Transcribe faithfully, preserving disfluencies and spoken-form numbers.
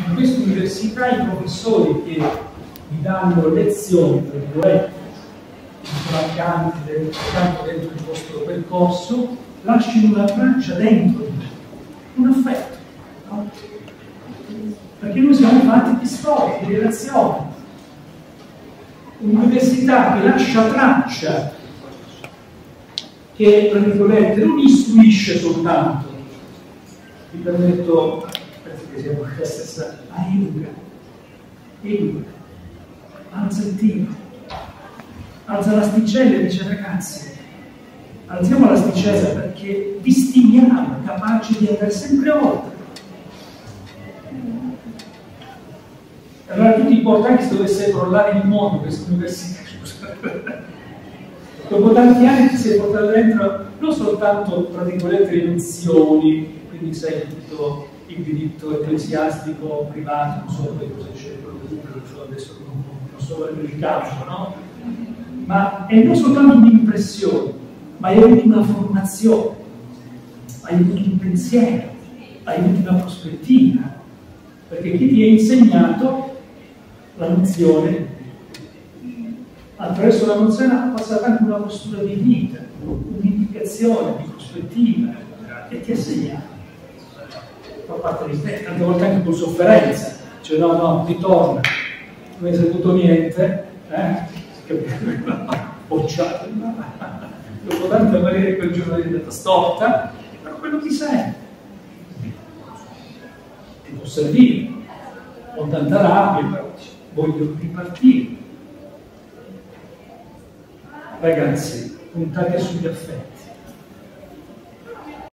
in questa università i professori che vi danno lezioni, tra virgolette, che sono accanto dentro, accanto dentro il vostro percorso, lasciano una traccia dentro di te, un affetto, no? Perché noi siamo fatti di storie, di relazioni. Un'università che lascia traccia, che, tra virgolette, non istruisce soltanto, vi permetto, penso che sia la stessa, ma educa, educa, alza il tiro, alza l'asticella e dice: ragazzi, alziamo l'asticella perché vi stimiamo capaci di andare sempre oltre. Allora tu ti porti, anche se dovesse crollare il mondo questa università, dopo tanti anni ti sei portato dentro non soltanto, tra virgolette, le nozioni, quindi sai tutto il diritto ecclesiastico privato, non so come cosa dice quello adesso non, non so il campo, no? Ma è non soltanto un'impressione, ma hai avuto una formazione, hai avuto un pensiero, hai avuto una prospettiva, perché chi ti ha insegnato la nozione, attraverso la nozione ha passato anche una postura di vita, un'indicazione di prospettiva, e ti ha segnato. Fa parte di te, tante volte anche con sofferenza, cioè no, no, ritorna, non hai saputo niente, eh? Bocciato, dopo tante magari quel giorno è diventata storta, però quello chi sei? Ti può servire, ho tanta rabbia, però voglio ripartire. Ragazzi, puntate sugli affetti.